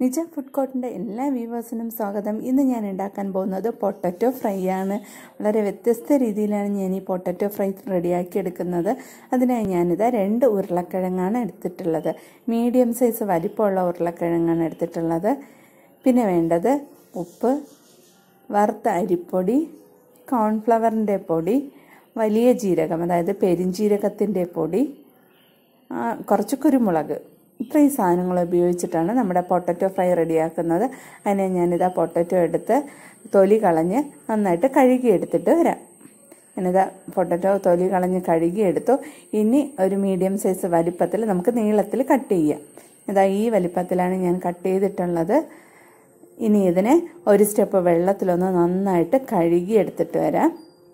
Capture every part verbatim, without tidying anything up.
നിജ food കോർട്ടിൻ്റെ എല്ലാ വ്യൂവേഴ്സിനും സ്വാഗതം. ഇന്ന് ഞാൻ ഉണ്ടാക്കാൻ പോകുന്നത് പൊട്ടറ്റോ ഫ്രൈ ആണ്. വളരെ വ്യത്യസ്ത രീതിയിലാണ് ഞാൻ ഈ പൊട്ടറ്റോ ഫ്രൈ റെഡിയാക്കി എടുക്കുന്നത്. അതിനായി ഞാനിത് രണ്ട് ഉരുളക്കിഴങ്ങാണ് എടുത്തിട്ടുള്ളത്. മീഡിയം സൈസ് വലിപ്പമുള്ള ഉരുളക്കിഴങ്ങാണ് എടുത്തിട്ടുള്ളത്. പിന്നെ വേണ്ടത് ഉപ്പ്, വറുത്ത അരിപ്പൊടി, കോൺഫ്ലവറിൻ്റെ പൊടി, വലിയ ജീരകം അതായത് പെരിഞ്ജീരകത്തിൻ്റെ പൊടി, കുറച്ച് കുരുമുളക്. ഇത്രയും സാധനങ്ങൾ ഉപയോഗിച്ചിട്ടാണ് നമ്മുടെ പൊട്ടറ്റോ ഫ്രൈ റെഡിയാക്കുന്നത്. അതിനെ ഞാനിതാ പൊട്ടറ്റോ എടുത്ത് തൊലി കളഞ്ഞ് നന്നായിട്ട് കഴുകിയെടുത്തിട്ട് വരാം. ഞാനിതാ പൊട്ടറ്റോ തൊലി കളഞ്ഞ് കഴുകിയെടുത്തു. ഇനി ഒരു മീഡിയം സൈസ് വലിപ്പത്തിൽ നമുക്ക് നീളത്തിൽ കട്ട് ചെയ്യാം. ഇതാ ഈ വലിപ്പത്തിലാണ് ഞാൻ കട്ട് ചെയ്തിട്ടുള്ളത്. ഇനി ഇതിനെ ഒരു സ്റ്റെപ്പ് വെള്ളത്തിലൊന്ന് നന്നായിട്ട് കഴുകിയെടുത്തിട്ട് വരാം.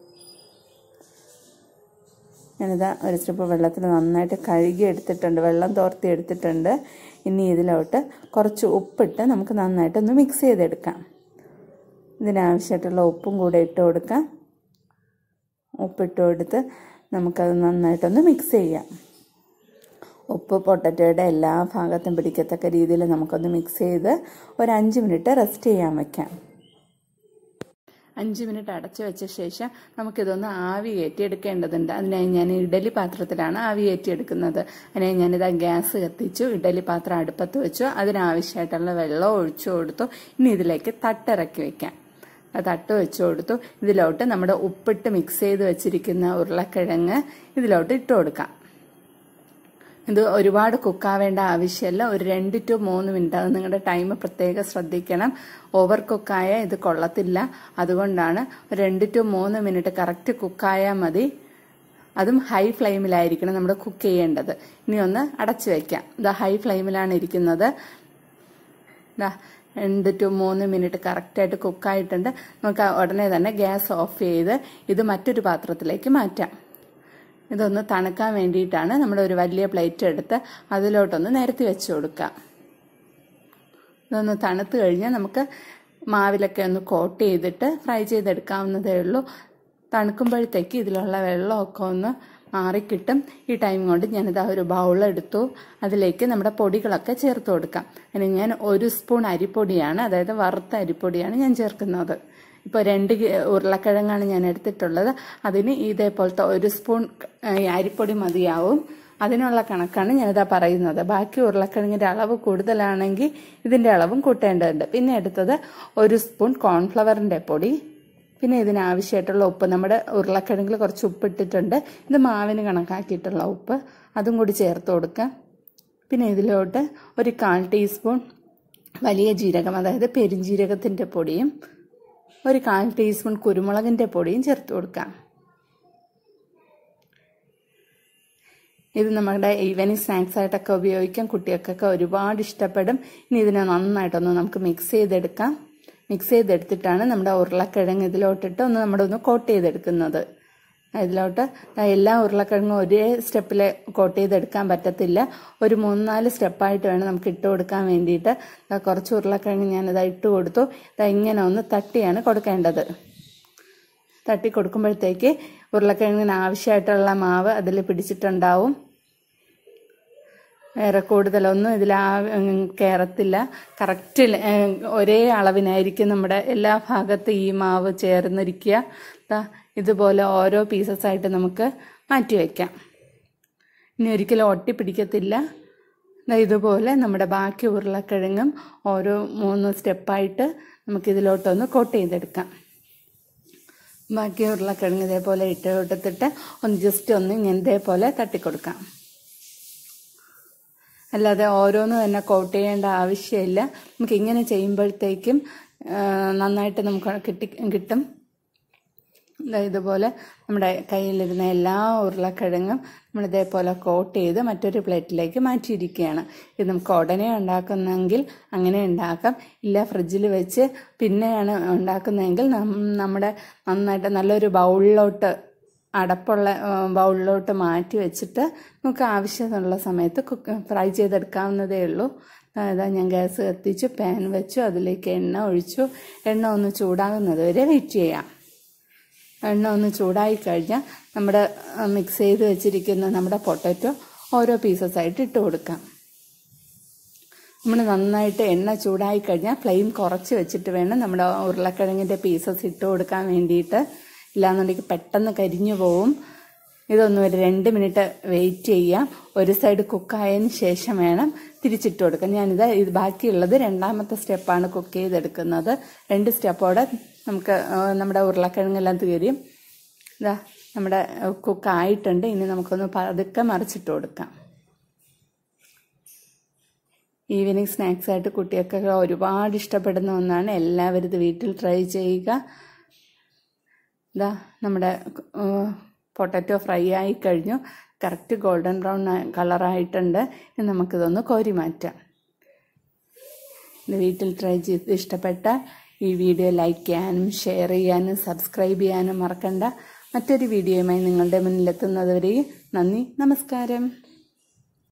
ഞാനിതാ ഒരു സ്റ്റെപ്പ് വെള്ളത്തിൽ നന്നായിട്ട് കഴുകി എടുത്തിട്ടുണ്ട്, വെള്ളം തോർത്തി എടുത്തിട്ടുണ്ട്. ഇനി ഇതിലോട്ട് കുറച്ച് ഉപ്പിട്ട് നമുക്ക് നന്നായിട്ടൊന്ന് മിക്സ് ചെയ്തെടുക്കാം. ഇതിനാവശ്യമായിട്ടുള്ള ഉപ്പും കൂടെ ഇട്ട് കൊടുക്കാം. ഉപ്പിട്ട് കൊടുത്ത് നമുക്കത് നന്നായിട്ടൊന്ന് മിക്സ് ചെയ്യാം. ഉപ്പ് പൊട്ടറ്റോയുടെ എല്ലാ ഭാഗത്തും പിടിക്കത്തക്ക രീതിയിൽ നമുക്കൊന്ന് മിക്സ് ചെയ്ത് ഒരു അഞ്ച് മിനിറ്റ് റെസ്റ്റ് ചെയ്യാൻ വയ്ക്കാം. അഞ്ച് മിനിറ്റ് അടച്ചു വെച്ച ശേഷം നമുക്കിതൊന്ന് ആവി കയറ്റി എടുക്കേണ്ടതുണ്ട്. അതിനായി ഞാൻ ഇഡലി പാത്രത്തിലാണ് ആവി കയറ്റി എടുക്കുന്നത്. അതിനായി ഞാനിതാ ഗ്യാസ് കത്തിച്ചു, ഇഡലി പാത്രം അടുപ്പത്ത് വെച്ചു, അതിനാവശ്യമായിട്ടുള്ള വെള്ളം ഒഴിച്ചു കൊടുത്തു. ഇനി ഇതിലേക്ക് തട്ടിറക്കി വെക്കാം. തട്ട് വെച്ചു കൊടുത്തു. ഇതിലോട്ട് നമ്മുടെ ഉപ്പിട്ട് മിക്സ് ചെയ്ത് വെച്ചിരിക്കുന്ന ഉരുളക്കിഴങ്ങ് ഇതിലോട്ട് ഇട്ട് കൊടുക്കാം. ഇത് ഒരുപാട് കുക്കാവേണ്ട ആവശ്യമില്ല. ഒരു രണ്ട് ടു മൂന്ന് മിനിറ്റ്, അത് നിങ്ങളുടെ ടൈം പ്രത്യേകം ശ്രദ്ധിക്കണം. ഓവർ കുക്കായ ഇത് കൊള്ളത്തില്ല. അതുകൊണ്ടാണ് രണ്ട് ടു മൂന്ന് മിനിറ്റ് കറക്റ്റ് കുക്കായാൽ മതി. അതും ഹൈ ഫ്ലെയിമിലായിരിക്കണം നമ്മൾ കുക്ക് ചെയ്യേണ്ടത്. ഇനി ഒന്ന് അടച്ചു വയ്ക്കാം. ഇത് ഹൈ ഫ്ലെയിമിലാണ് ഇരിക്കുന്നത്. രണ്ട് ടു മൂന്ന് മിനിറ്റ് കറക്റ്റായിട്ട് കുക്കായിട്ടുണ്ട്. നമുക്ക് ഉടനെ തന്നെ ഗ്യാസ് ഓഫ് ചെയ്ത് ഇത് മറ്റൊരു പാത്രത്തിലേക്ക് മാറ്റാം. ഇതൊന്ന് തണുക്കാൻ വേണ്ടിയിട്ടാണ് നമ്മൾ ഒരു വലിയ പ്ലേറ്റ് എടുത്ത് അതിലോട്ടൊന്ന് നിരത്തി വെച്ച് കൊടുക്കാം. ഇതൊന്ന് തണുത്ത് കഴിഞ്ഞാൽ നമുക്ക് മാവിലൊക്കെ ഒന്ന് കോട്ട് ചെയ്തിട്ട് ഫ്രൈ ചെയ്തെടുക്കാവുന്നതേ ഉള്ളൂ. തണുക്കുമ്പോഴത്തേക്ക് ഇതിലുള്ള വെള്ളമൊക്കെ ഒന്ന് മാറിക്കിട്ടും. ഈ ടൈം കൊണ്ട് ഞാനിതാ ഒരു ബൗളെടുത്തു. അതിലേക്ക് നമ്മുടെ പൊടികളൊക്കെ ചേർത്ത് കൊടുക്കാം. അതിന് ഞാൻ ഒരു സ്പൂൺ അരിപ്പൊടിയാണ്, അതായത് വറുത്ത അരിപ്പൊടിയാണ് ഞാൻ ചേർക്കുന്നത്. ഇപ്പോൾ രണ്ട് ഉരുളക്കിഴങ്ങാണ് ഞാൻ എടുത്തിട്ടുള്ളത്. അതിന് ഇതേപോലത്തെ ഒരു സ്പൂൺ അരിപ്പൊടി മതിയാവും. അതിനുള്ള കണക്കാണ് ഞാനിതാ പറയുന്നത്. ബാക്കി ഉരുളക്കിഴങ്ങിൻ്റെ അളവ് കൂടുതലാണെങ്കിൽ ഇതിൻ്റെ അളവും കൂട്ടേണ്ടതുണ്ട്. പിന്നെ എടുത്തത് ഒരു സ്പൂൺ കോൺഫ്ലവറിൻ്റെ പൊടി, പിന്നെ ഇതിനാവശ്യമായിട്ടുള്ള ഉപ്പ്. നമ്മുടെ ഉരുളക്കിഴങ്ങിൽ കുറച്ച് ഉപ്പ് ഇട്ടിട്ടുണ്ട്. ഇത് മാവിന് കണക്കാക്കിയിട്ടുള്ള ഉപ്പ്, അതും കൂടി ചേർത്ത് കൊടുക്കാം. പിന്നെ ഇതിലോട്ട് ഒരു കാൽ ടീസ്പൂൺ വലിയ ജീരകം അതായത് പെരിഞ്ജീരകത്തിൻ്റെ പൊടിയും ഒരു കാൽ ടീസ്പൂൺ കുരുമുളകിൻ്റെ പൊടിയും ചേർത്ത് കൊടുക്കാം. ഇത് നമ്മുടെ ഈവനിങ് സ്നാക്സ് ആയിട്ടൊക്കെ ഉപയോഗിക്കാം. കുട്ടികൾക്കൊക്കെ ഒരുപാട് ഇഷ്ടപ്പെടും. ഇനി ഇതിനെ നന്നായിട്ടൊന്ന് നമുക്ക് മിക്സ് ചെയ്തെടുക്കാം. മിക്സ് ചെയ്തെടുത്തിട്ടാണ് നമ്മുടെ ഉരുളക്കിഴങ്ങ് ഇതിലോട്ടിട്ട് ഒന്ന് നമ്മുടെ ഒന്ന് കോട്ട് ചെയ്തെടുക്കുന്നത്. ഇതിലോട്ട് എല്ലാ ഉരുളക്കിഴങ്ങും ഒരേ സ്റ്റെപ്പിൽ കോട്ട് ചെയ്തെടുക്കാൻ പറ്റത്തില്ല. ഒരു മൂന്നാല് സ്റ്റെപ്പായിട്ട് വേണം നമുക്ക് ഇട്ട് കൊടുക്കാൻ വേണ്ടിയിട്ട്. കുറച്ച് ഉരുളക്കിഴങ്ങ് ഞാനിതാ ഇട്ട് കൊടുത്തു. ഇങ്ങനെ ഒന്ന് തട്ടിയാണ് കൊടുക്കേണ്ടത്. തട്ടി കൊടുക്കുമ്പോഴത്തേക്ക് ഉരുളക്കിഴങ്ങിന് ആവശ്യമായിട്ടുള്ള മാവ് അതിൽ പിടിച്ചിട്ടുണ്ടാവും. വേറെ കൂടുതലൊന്നും ഇതിൽ കയറത്തില്ല. കറക്റ്റ് ഒരേ അളവിനായിരിക്കും നമ്മുടെ എല്ലാ ഭാഗത്തും ഈ മാവ് ചേർന്നിരിക്കുക. ഇതുപോലെ ഓരോ പീസസ് ആയിട്ട് നമുക്ക് മാറ്റി വയ്ക്കാം. ഇനി ഒരിക്കലും ഒട്ടി പിടിക്കത്തില്ല. ഇതുപോലെ നമ്മുടെ ബാക്കി ഉരുളക്കിഴങ്ങും ഓരോ മൂന്ന് സ്റ്റെപ്പായിട്ട് നമുക്കിതിലോട്ടൊന്ന് കോട്ട് ചെയ്തെടുക്കാം. ബാക്കി ഉരുളക്കിഴങ്ങ് ഇതേപോലെ ഇട്ട് കൊടുത്തിട്ട് ഒന്ന് ജസ്റ്റ് ഒന്ന് ഇങ്ങനെ ഇതേപോലെ തട്ടിക്കൊടുക്കാം. അല്ലാതെ ഓരോന്ന് തന്നെ കോട്ട് ചെയ്യേണ്ട ആവശ്യമില്ല. നമുക്ക് ഇങ്ങനെ ചെയ്യുമ്പോഴത്തേക്കും നന്നായിട്ട് നമുക്ക് കിട്ടി കിട്ടും. ഇതുപോലെ നമ്മുടെ കയ്യിലിരുന്ന എല്ലാ ഉരുളക്കിഴങ്ങും നമ്മൾ ഇതേപോലെ കോട്ട് ചെയ്ത് മറ്റൊരു പ്ലേറ്റിലേക്ക് മാറ്റിയിരിക്കുകയാണ്. ഇത് നമുക്ക് ഉടനെ ഉണ്ടാക്കുന്നെങ്കിൽ അങ്ങനെ ഉണ്ടാക്കാം. ഇല്ല ഫ്രിഡ്ജിൽ വെച്ച് പിന്നെയാണ് ഉണ്ടാക്കുന്നതെങ്കിൽ നമ്മുടെ നന്നായിട്ട് നല്ലൊരു ബൗളിലോട്ട് അടപ്പുള്ള ബൗളിലോട്ട് മാറ്റി വെച്ചിട്ട് നമുക്ക് ആവശ്യമുള്ള സമയത്ത് കുക്ക് ഫ്രൈ ചെയ്തെടുക്കാവുന്നതേ ഉള്ളൂ. അതാ ഞാൻ ഗ്യാസ് കത്തിച്ചു, പാൻ വെച്ചു, അതിലേക്ക് എണ്ണ ഒഴിച്ചു. എണ്ണ ഒന്ന് ചൂടാകുന്നത് വരെ വെയിറ്റ് ചെയ്യാം. എണ്ണ ഒന്ന് ചൂടായി കഴിഞ്ഞാൽ നമ്മുടെ മിക്സ് ചെയ്ത് വെച്ചിരിക്കുന്ന നമ്മുടെ പൊട്ടറ്റോ ഓരോ പീസസ് ആയിട്ട് ഇട്ട് കൊടുക്കാം. നമ്മൾ നന്നായിട്ട് എണ്ണ ചൂടായി കഴിഞ്ഞാൽ ഫ്ലെയിം കുറച്ച് വെച്ചിട്ട് വേണം നമ്മുടെ ഉരുളക്കിഴങ്ങിൻ്റെ പീസസ് ഇട്ട് കൊടുക്കാൻ വേണ്ടിയിട്ട്. ഇല്ലാന്നുണ്ടെങ്കിൽ പെട്ടെന്ന് കരിഞ്ഞു പോവും. ഇതൊന്നും ഒരു രണ്ട് മിനിറ്റ് വെയിറ്റ് ചെയ്യാം. ഒരു സൈഡ് കുക്കായതിന് ശേഷം വേണം തിരിച്ചിട്ട് കൊടുക്കാൻ. ഞാനിത് ഇത് ബാക്കിയുള്ളത് രണ്ടാമത്തെ സ്റ്റെപ്പാണ് കുക്ക് ചെയ്തെടുക്കുന്നത്. രണ്ട് സ്റ്റെപ്പോടെ നമുക്ക് നമ്മുടെ ഉരുളക്കിഴങ്ങെല്ലാം തീരും. ഇതാ നമ്മുടെ കുക്കായിട്ടുണ്ട്. ഇനി നമുക്കൊന്ന് പതുക്കെ മറിച്ചിട്ട് കൊടുക്കാം. ഈവനിങ് സ്നാക്സ് ആയിട്ട് കുട്ടികൾക്കൊക്കെ ഒരുപാട് ഇഷ്ടപ്പെടുന്ന ഒന്നാണ്. എല്ലാവരും ഇത് വീട്ടിൽ ട്രൈ ചെയ്യുക. ഇതാ നമ്മുടെ പൊട്ടറ്റോ ഫ്രൈ ആയി കഴിഞ്ഞു. കറക്റ്റ് ഗോൾഡൻ ബ്രൗൺ കളറായിട്ടുണ്ട്. ഇനി നമുക്കിതൊന്ന് കോരി മാറ്റാം. ഇത് വീട്ടിൽ ട്രൈ ചെയ്ത് ഇഷ്ടപ്പെട്ടാൽ ഈ വീഡിയോ ലൈക്ക് ചെയ്യാനും ഷെയർ ചെയ്യാനും സബ്സ്ക്രൈബ് ചെയ്യാനും മറക്കണ്ട. മറ്റൊരു വീഡിയോയുമായി നിങ്ങളുടെ മുന്നിലെത്തുന്നതുവരെയും നന്ദി, നമസ്കാരം.